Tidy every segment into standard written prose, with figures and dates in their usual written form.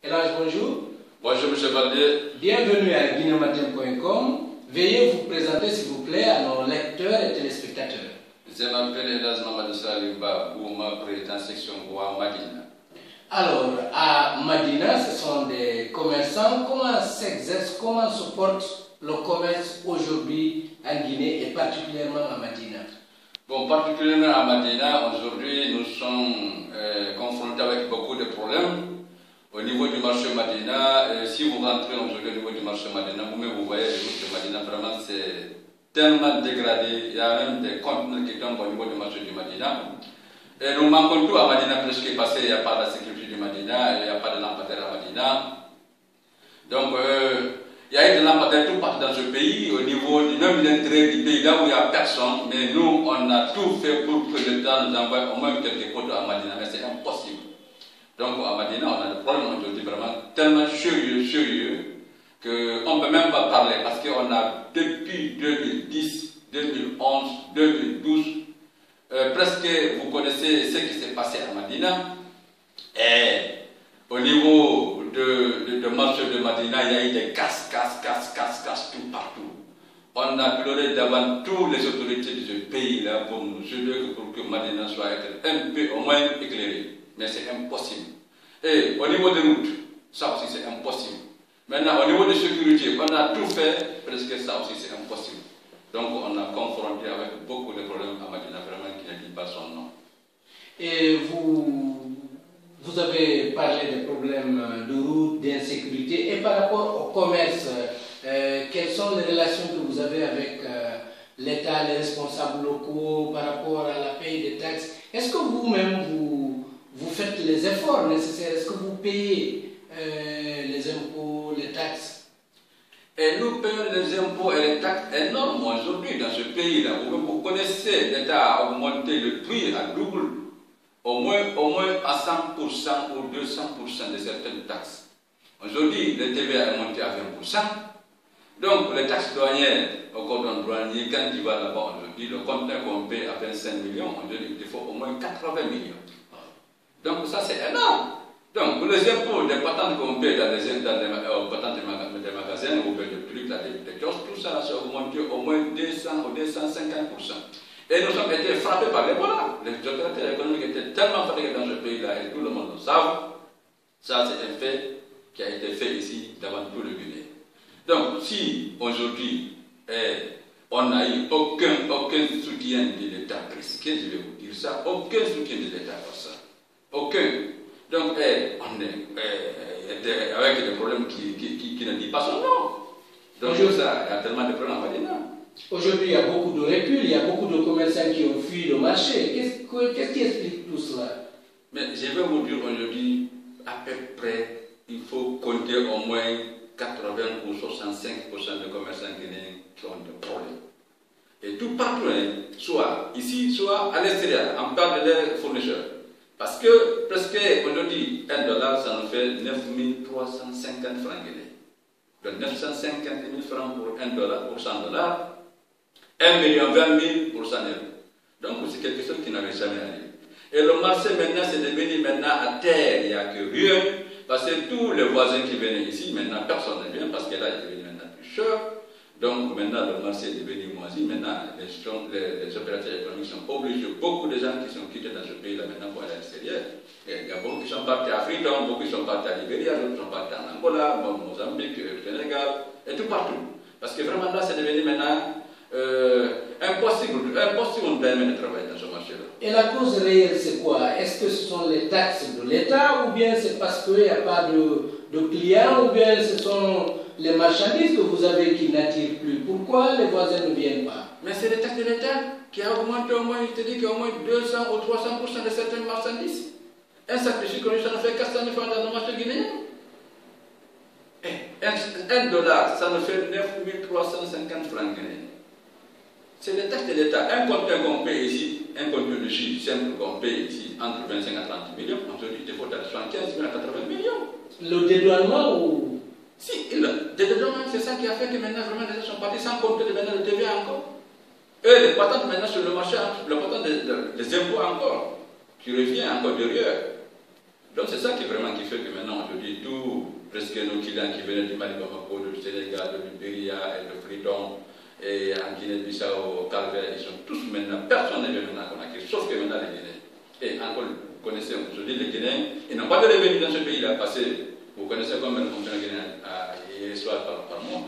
Elage, bonjour. Bonjour, M. Valdier. Bienvenue à guinématin.com. Veuillez vous présenter, s'il vous plaît, à nos lecteurs et téléspectateurs. Je m'appelle Elage Mamadou Saliba, Bouma, président section Bois Madina. Alors, à Madina, ce sont des commerçants. Comment s'exerce, comment se porte le commerce aujourd'hui en Guinée et particulièrement à Madina? Bon, particulièrement à Madina, aujourd'hui, nous sommes confrontés avec beaucoup de problèmes. Au niveau du marché Madina, si vous rentrez aujourd'hui au niveau du marché Madina, vous-même vous voyez les routes de Madina, vraiment c'est tellement dégradé. Il y a même des conteneurs qui tombent au niveau du marché du Madina. Et nous manquons tout à Madina presque parce qu'il n'y a pas de sécurité du Madina, il n'y a pas de lampadaire à Madina. Donc, il y a eu des lampadaires tout partout dans ce pays, au niveau du même l'intérêt du pays, là où il n'y a personne. Mais nous, on a tout fait pour que l'État nous envoie au moins quelques poteaux à Madina, mais c'est impossible. Donc à Madina, on a des problèmes aujourd'hui vraiment tellement sérieux qu'on ne peut même pas parler parce qu'on a depuis 2010, 2011, 2012, presque vous connaissez ce qui s'est passé à Madina. Et au niveau de marché de Madina, il y a eu des casse tout partout. On a pleuré devant toutes les autorités de ce pays-là pour nous aider pour que Madina soit un peu au moins éclairée. Mais c'est impossible. Et au niveau des routes, ça aussi c'est impossible. Maintenant, au niveau de sécurité, on a tout fait, presque ça aussi c'est impossible. Donc on a confronté avec beaucoup de problèmes à Madina, vraiment qui ne dit pas son nom. Et vous avez parlé des problèmes de route, d'insécurité, et par rapport au commerce, quelles sont les relations que vous avez avec l'État, les responsables locaux, par rapport à la paye des taxes? Est-ce que vous-même, vous faites les efforts nécessaires? Est-ce que vous payez les impôts, les taxes? Et nous payons les impôts et les taxes énormes aujourd'hui dans ce pays-là. Vous connaissez, l'État a augmenté le prix à double, au moins à 100% ou 200% de certaines taxes. Aujourd'hui, le TVA est monté à 20%. Donc, les taxes douanières au cordon douanier, quand tu vas là-bas aujourd'hui, le conteneur qu'on paye à 25 millions, aujourd'hui, il faut au moins 80 millions. Donc, ça, c'est énorme. Donc, pour les impôts, des patentes qu'on paye dans les patentes des magasins, ou des trucs, des kiosques, tout ça, c'est augmenté au moins 200 ou 250%. Et nous avons été frappés par l'Ebola. Les opérateurs économiques étaient tellement fatigués dans ce pays-là, et tout le monde le sait. Ça, c'est un fait qui a été fait ici, devant tout le Guinée. Donc, si aujourd'hui, on n'a eu aucun soutien de l'État, presque, je vais vous dire ça, aucun soutien de l'État pour ça. Aucun. Donc, on est avec des problèmes qui ne disent pas son nom. Donc, ça, il y a tellement de problèmes à Madina. Aujourd'hui, il y a beaucoup de recul, il y a beaucoup de commerçants qui ont fui le marché. Qu'est-ce qui explique tout cela? Mais je vais vous dire aujourd'hui, à peu près, il faut compter au moins 80 ou 65% de commerçants guinéens qui ont des problèmes. Et tout partout, soit ici, soit à l'extérieur, on parle de leurs fournisseurs. Parce que presque aujourd'hui, $1, ça nous fait 9350 francs guinéens. Donc 950 000 francs pour $1, pour $100, 1 million 20 000 pour 100 €. Donc c'est quelque chose qui n'avait jamais arrivé. Et le marché maintenant, c'est devenu maintenant à terre, il n'y a que rien. Parce que tous les voisins qui venaient ici, maintenant personne ne vient parce que là, il est devenu maintenant plus cher. Donc maintenant, le marché est devenu moisi. Maintenant, les opérateurs économiques sont obligés. Beaucoup de gens qui sont quittés dans ce pays-là maintenant pour aller à l'extérieur. Il y a beaucoup qui sont partis à Freetown, beaucoup qui sont partis à Libéria, d'autres sont partis en Angola, Mozambique, Sénégal, et tout partout. Parce que vraiment là, c'est devenu maintenant impossible de travailler dans ce marché-là. Et la cause réelle, c'est quoi? Est-ce que ce sont les taxes de l'État, ou bien c'est parce qu'il n'y a pas de clients, ou bien ce sont les marchandises que vous avez qui n'attirent plus? Pourquoi les voisins ne viennent pas? Mais c'est les taxes de l'État qui a augmenté au moins, je te dis qu'il y a au moins 200 ou 300% de certaines marchandises. Un sac de sucre, ça nous fait 400 000 francs dans le marché guinéen. $1, ça nous fait 9350 francs guinéens. C'est les taxes de l'État. Un conteneur qu'on paye ici, un conteneur de jus simple qu'on paye ici entre 25 à 30 millions, aujourd'hui il faut être 75 000 à 80 millions. Le dédouanement ou... Si, le dédouanement, c'est ça qui a fait que maintenant vraiment les gens sont partis sans compter maintenant le TVA encore. Et les patentes maintenant sur le marché, le patent des impôts encore, qui revient encore derrière. Donc c'est ça qui vraiment qui fait que maintenant aujourd'hui tout presque nos clients qui venaient du Mali, Bamako, du Sénégal, de Libéria et de Freedom, et en Guinée-Bissau, au Calvaire, ils sont tous maintenant, personne n'est venu maintenant à Conakry, sauf que maintenant les Guinéens. Et encore, vous connaissez aujourd'hui les Guinéens, ils n'ont pas de revenus dans ce pays-là, parce que vous connaissez combien de fonctionnaires guinéens ils reçoivent par mois.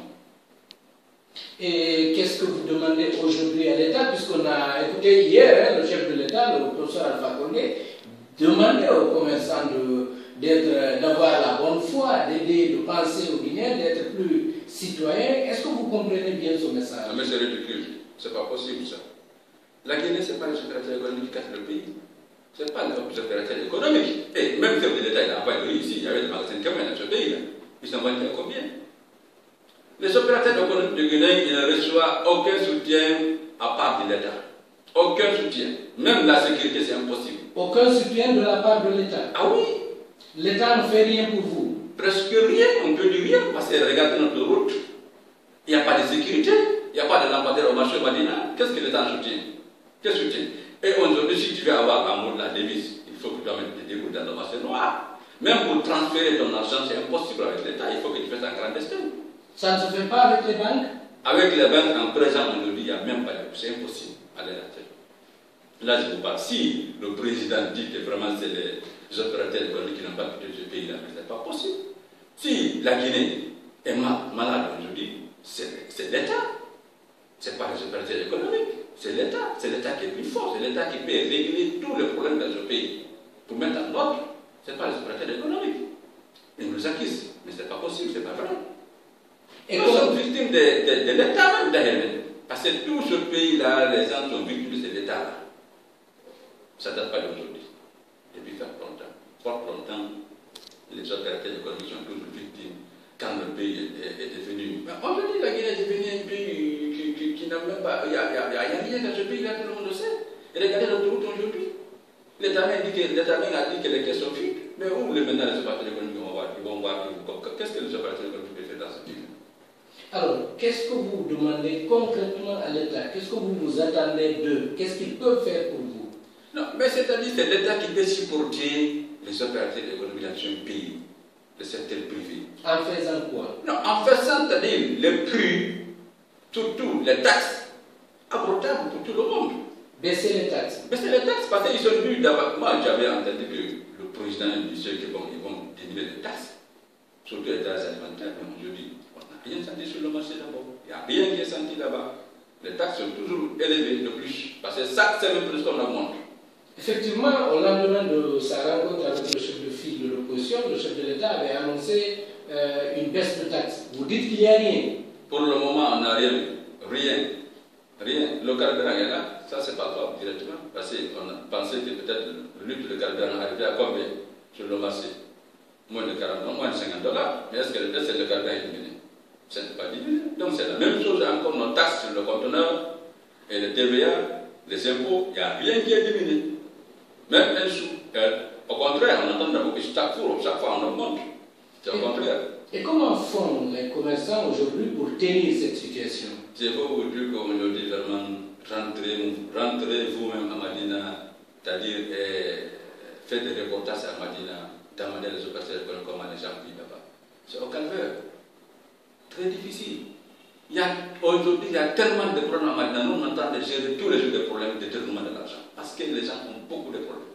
Et qu'est-ce que vous demandez aujourd'hui à l'État, puisqu'on a écouté hier le chef de l'État, le professeur Alpha Condé, demander aux commerçants d'avoir la bonne foi, d'aider, de penser aux Guinéens, d'être plus citoyens. Est-ce que vous comprenez bien ce message? Non, mais c'est ridicule, c'est pas possible ça. La Guinée, c'est pas les opérateurs économiques qui cassent le pays. C'est pas les opérateurs économiques. Et même le chef de l'État, il a envoyé de lui ici, il y avait des magasins de camions dans ce pays-là. Ils s'en vendent à combien? Les opérateurs économiques de Guinée, ils ne reçoivent aucun soutien à part de l'État. Aucun soutien. Même la sécurité, c'est impossible. Aucun soutien de la part de l'État? Ah oui. L'État ne fait rien pour vous? Presque rien, on peut dire rien, parce que regardez notre route. Il n'y a pas de sécurité, il n'y a pas de lampadaire au marché Madina. Qu'est-ce que l'État soutient? Quel soutien? Et aujourd'hui, si tu veux avoir la devise, il faut que tu amènes des débuts dans le marché noir. Même pour transférer ton argent, c'est impossible avec l'État, il faut que tu fasses un clandestin. Ça ne se fait pas avec les banques? Avec les banques, en présent, aujourd'hui, il n'y a même pas de... C'est impossible à l'heure actuelle. Là, je vous parle. Si le président dit que vraiment c'est les opérateurs économiques qui n'ont pas quitté ce pays-là, mais ce n'est pas possible. Si la Guinée est malade aujourd'hui, c'est l'État. Ce n'est pas les opérateurs économiques. C'est l'État. C'est l'État qui est plus fort. C'est l'État qui peut régler tous les problèmes dans ce pays. Pour mettre en ordre, ce n'est pas les opérateurs économiques. Ils nous accusent. Mais ce n'est pas possible, ce n'est pas vrai. Et nous sommes victimes de l'État même d'ailleurs. Parce que tout ce pays-là, les gens sont victimes de l'État. Ça ne date pas d'aujourd'hui. Depuis fort longtemps, les opérateurs économiques sont toujours victimes quand le pays est devenu. Aujourd'hui, la Guinée est devenue un pays qui n'a même pas. Il n'y a rien dans ce pays-là, tout le monde le sait. Et regardez l'autoroute aujourd'hui. L'État a dit que les caisses sont vides. Mais où maintenant les opérateurs économiques vont voir qu'est-ce que les opérateurs économiques peuvent faire dans ce pays? Alors, qu'est-ce que vous demandez concrètement à l'État? Qu'est-ce que vous attendez d'eux? Qu'est-ce qu'ils peuvent faire pour vous? Non, mais c'est-à-dire que c'est l'État qui peut supporter les opérateurs économiques dans ce pays, le secteur privé. En faisant quoi? Non, en faisant, c'est-à-dire les prix, surtout les taxes, abordables pour tout le monde. Baisser les taxes? Baisser les taxes, parce qu'ils sont venus d'abord. Moi, j'avais entendu que le président disait qu'ils vont diminuer les taxes, surtout les taxes alimentaires, mais aujourd'hui, on n'a rien senti sur le marché d'abord. Il n'y a rien qui est senti là-bas. Les taxes sont toujours élevées de plus, parce que chaque semaine plus qu'on augmente. Effectivement, au lendemain de sa rencontre avec le chef de file de l'opposition, le chef de l'État avait annoncé une baisse de taxes. Vous dites qu'il n'y a rien? Pour le moment, on n'a rien. Rien. Le carburant est là, ça c'est pas grave directement, parce qu'on a pensé que peut-être le litre de carburant arrivait à combien sur le marché? Moins de 40, moins de 50 $. Mais est-ce que le carburant est diminué? Ça n'est pas diminué. Donc c'est la même chose encore, nos taxes sur le conteneur et le TVA, les impôts, il n'y a rien qui est diminué. Même un sou. Au contraire, on entend beaucoup que chaque fois on augmente. C'est au contraire. Et comment font les commerçants aujourd'hui pour tenir cette situation? Je veux vous dire qu'aujourd'hui, vraiment, rentrez vous-même à Madina, c'est-à-dire faites des reportages à Madina, demandez les opérateurs comment les gens vivent là-bas. C'est au calvaire. Très difficile. Aujourd'hui, il y a tellement de problèmes à Madina. Nous, on entend gérer tous les jours des problèmes de détournement de l'argent. Parce que les gens ont beaucoup de problèmes.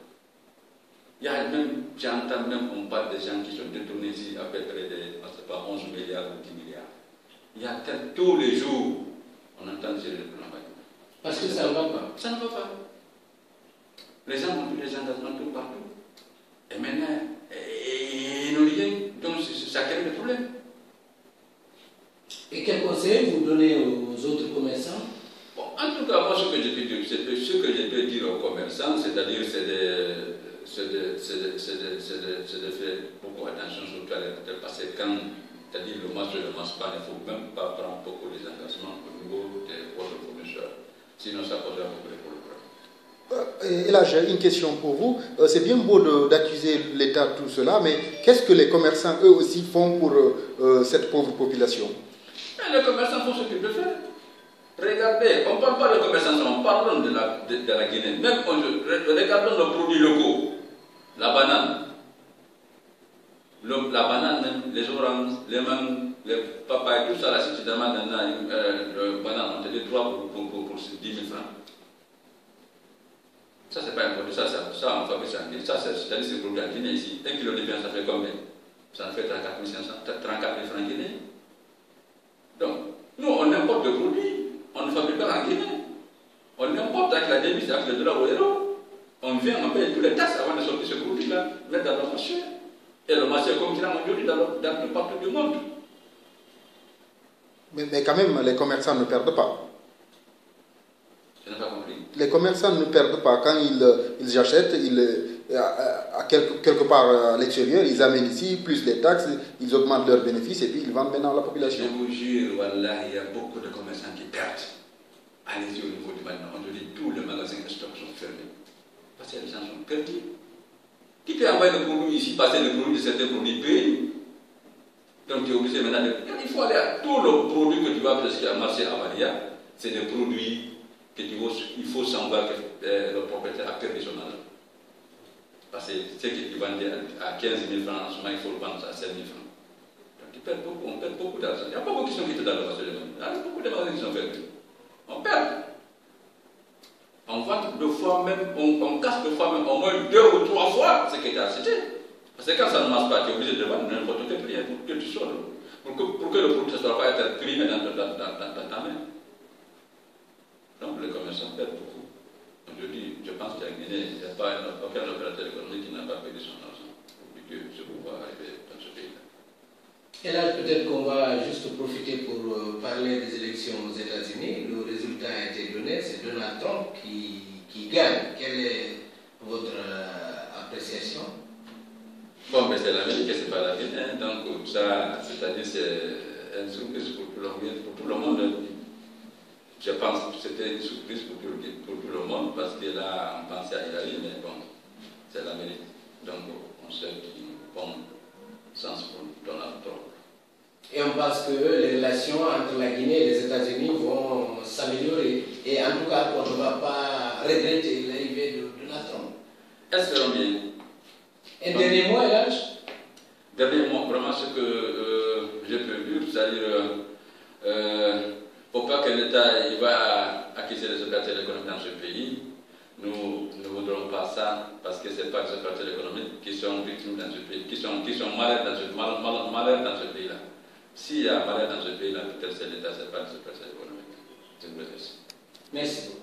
J'entends même qu'on parle des gens qui sont détournés ici à peu près de, 11 milliards ou 10 milliards. Il y a tous les jours, on entend gérer les problèmes à Madina. Parce que ça ne va pas. Ça ne va pas. Les gens ont plus des engagements tout partout. Et maintenant, ils n'ont rien. Donc, ça crée des problèmes. Et quel conseil vous donnez aux autres commerçants? Bon, en tout cas, moi, ce que je peux dire aux commerçants, c'est-à-dire, c'est de faire beaucoup attention surtout à l'hôtel, parce que quand, c'est-à-dire, le marché ne marche pas, il ne faut même pas prendre beaucoup des engagements au niveau des autres fournisseurs. Sinon, ça posera beaucoup de problèmes. Et là, j'ai une question pour vous. C'est bien beau d'accuser l'État de tout cela, mais qu'est-ce que les commerçants, eux aussi, font pour cette pauvre population? Les commerçants font ce qu'ils peuvent faire. Regardez, on ne parle pas de commerçants, on parle de la Guinée. Même regardons nos produits locaux, la banane. la banane même, les oranges, les mangues, les papayes, tout ça, là, si tu demandes une banane, on te dit 3 pour 10 000 francs. Ça, c'est pas un produit, ça on fabrique ça en Guinée. Ça, c'est-à-dire c'est produit en Guinée ici. 1 kilo de viande, ça fait combien? Ça fait 34 500, 34 000 francs guinéens. Donc, nous, on importe le produit, on ne fabrique pas en Guinée. On importe avec la devise, avec le dollar au euro. On vient, on paye tous les taxes avant de sortir ce produit-là, mettre dans le marché. Et le marché est concurrent aujourd'hui dans partout du monde. Mais quand même, les commerçants ne perdent pas. Je n'ai pas compris. Les commerçants ne perdent pas. Quand ils achètent, quelque part à l'extérieur, ils amènent ici, plus les taxes, ils augmentent leurs bénéfices et puis ils vendent maintenant à la population. Je vous jure, voilà, il y a beaucoup de commerçants qui perdent. Allez-y au niveau du Mali, on te dit tous les magasins de stock sont fermés. Parce que les gens sont perdus. Qui peut envoyer le produit ici, passer le produit de certains produits pays? Donc tu es obligé maintenant de... Il faut aller à tous les produits que tu vas presque à marché à Varia, c'est des produits que il faut savoir que le propriétaire a perdu son argent. Parce que ce que tu vendais à 15 000 francs, en ce moment il faut le vendre à 7 000 francs. Donc tu perds beaucoup, on perd beaucoup d'argent. Il n'y a pas beaucoup qui sont quittés dans le marché de Mali. Il y a beaucoup de magasins qui sont perdus. On perd. On vend 2 fois même, on casse 2 fois même, au moins 2 ou 3 fois ce qui était acheté. Parce que quand ça ne marche pas, tu es obligé de vendre n'importe quel prix pour que tu sortes. Pour que le produit ne soit pas être primé dans ta main. Donc les commerçants perdent beaucoup. Je pense qu'en Guinée, il n'y a pas aucun opérateur économique qui n'a pas perdu son argent pour que ce pouvoir arrive dans ce pays-là. Et là, peut-être qu'on va juste profiter pour parler des élections aux États-Unis. Le résultat a été donné, c'est Donald Trump qui gagne. Quelle est votre appréciation? Bon, mais c'est l'Amérique et c'est pas la Guinée. Donc, ça, c'est-à-dire, c'est une surprise pour tout le monde. Je pense que c'était une surprise pour tout le monde parce que là, on pensait à Hillary, mais bon, c'est l'Amérique. Donc, on sait qu'il y a un bon sens pour Donald Trump. Et on pense que les relations entre la Guinée et les États-Unis vont s'améliorer. Et en tout cas, on ne va pas regretter l'arrivée de Donald Trump. Espérons bien. Un dernier mot, Elhadj? Dernier mot, vraiment ce que je peux dire, c'est-à-dire, il ne faut pas que l'État va acquérir les opérateurs économiques dans ce pays. Nous ne voudrons pas ça parce que ce n'est pas les opérateurs économiques qui sont victimes dans ce pays, qui sont malades dans ce pays-là. S'il y a malheur dans ce pays-là, peut-être c'est l'État, ce n'est pas les opérateurs économiques. Je vous remercie. Merci beaucoup.